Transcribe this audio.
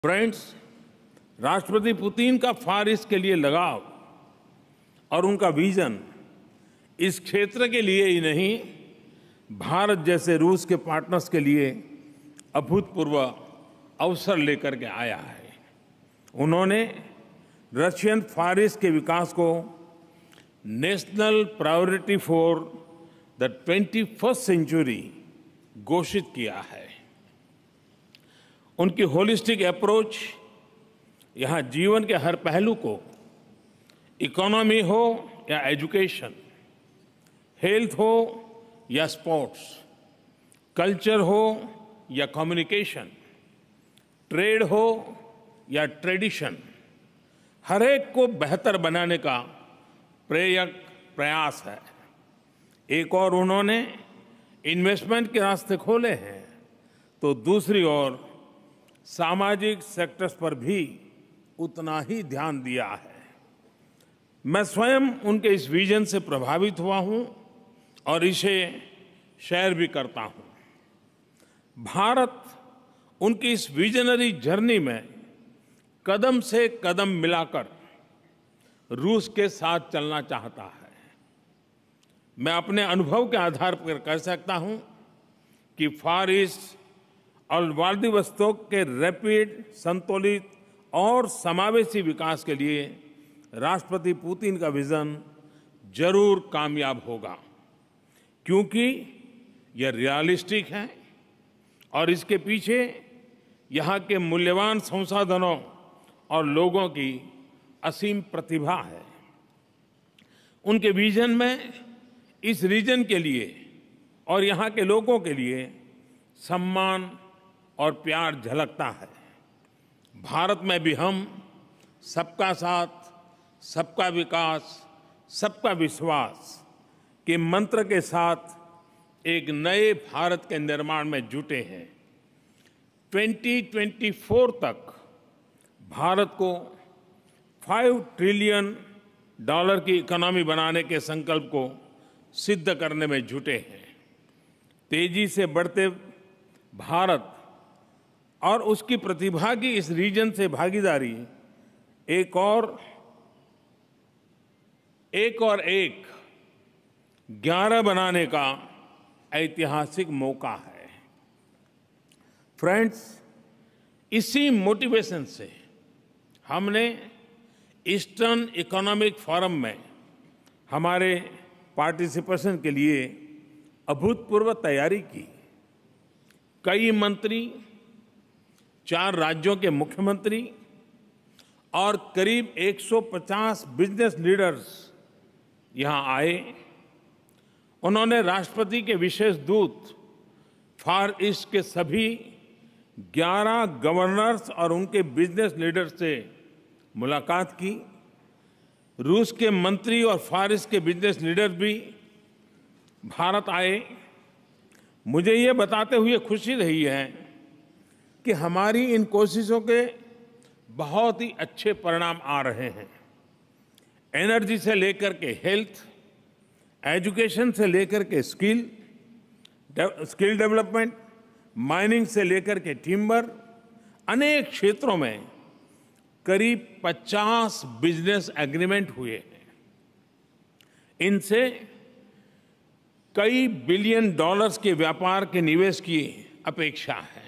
Friends, राष्ट्रपति Putin का फार east के लिए लगाव और उनका विजन इस क्षेत्र के लिए ही नहीं, भारत जैसे रूस के पार्टनर्स के लिए अभूतपूर्व अवसर लेकर के आया है। उन्होंने रशियन फार ईस्ट के विकास को national priority for the 21st century घोषित किया है। उनकी होलिस्टिक अप्रोच यहाँ जीवन के हर पहलू को, इकोनॉमी हो या एजुकेशन, हेल्थ हो या स्पोर्ट्स, कल्चर हो या कम्युनिकेशन, ट्रेड हो या ट्रेडिशन, हर एक को बेहतर बनाने का प्रेरक प्रयास है। एक और उन्होंने इन्वेस्टमेंट के रास्ते खोले हैं, तो दूसरी ओर सामाजिक सेक्टर्स पर भी उतना ही ध्यान दिया है। मैं स्वयं उनके इस विजन से प्रभावित हुआ हूं और इसे शेयर भी करता हूं। भारत उनकी इस विजनरी जर्नी में कदम से कदम मिलाकर रूस के साथ चलना चाहता है। मैं अपने अनुभव के आधार पर कह सकता हूं कि फार ईस्ट और व्लादिवोस्तोक के रैपिड, संतुलित और समावेशी विकास के लिए राष्ट्रपति पुतिन का विजन जरूर कामयाब होगा, क्योंकि यह रियलिस्टिक है और इसके पीछे यहाँ के मूल्यवान संसाधनों और लोगों की असीम प्रतिभा है। उनके विजन में इस रीजन के लिए और यहाँ के लोगों के लिए सम्मान और प्यार झलकता है। भारत में भी हम सबका साथ, सबका विकास, सबका विश्वास के मंत्र के साथ एक नए भारत के निर्माण में जुटे हैं। 2024 तक भारत को $5 ट्रिलियन की इकोनॉमी बनाने के संकल्प को सिद्ध करने में जुटे हैं। तेजी से बढ़ते भारत और उसकी प्रतिभा की इस रीजन से भागीदारी एक और 11 बनाने का ऐतिहासिक मौका है। फ्रेंड्स, इसी मोटिवेशन से हमने ईस्टर्न इकोनॉमिक फोरम में हमारे पार्टिसिपेशन के लिए अभूतपूर्व तैयारी की। कई मंत्री, 4 राज्यों के मुख्यमंत्री और करीब 150 बिजनेस लीडर्स यहां आए। उन्होंने राष्ट्रपति के विशेष दूत, फार ईस्ट के सभी 11 गवर्नर्स और उनके बिजनेस लीडर्स से मुलाकात की। रूस के मंत्री और फार ईस्ट के बिजनेस लीडर भी भारत आए। मुझे ये बताते हुए खुशी रही है कि हमारी इन कोशिशों के बहुत ही अच्छे परिणाम आ रहे हैं। एनर्जी से लेकर के हेल्थ, एजुकेशन से लेकर के स्किल डेवलपमेंट, माइनिंग से लेकर के टिम्बर, अनेक क्षेत्रों में करीब 50 बिजनेस एग्रीमेंट हुए हैं। इनसे कई $बिलियन के व्यापार के निवेश की अपेक्षा है।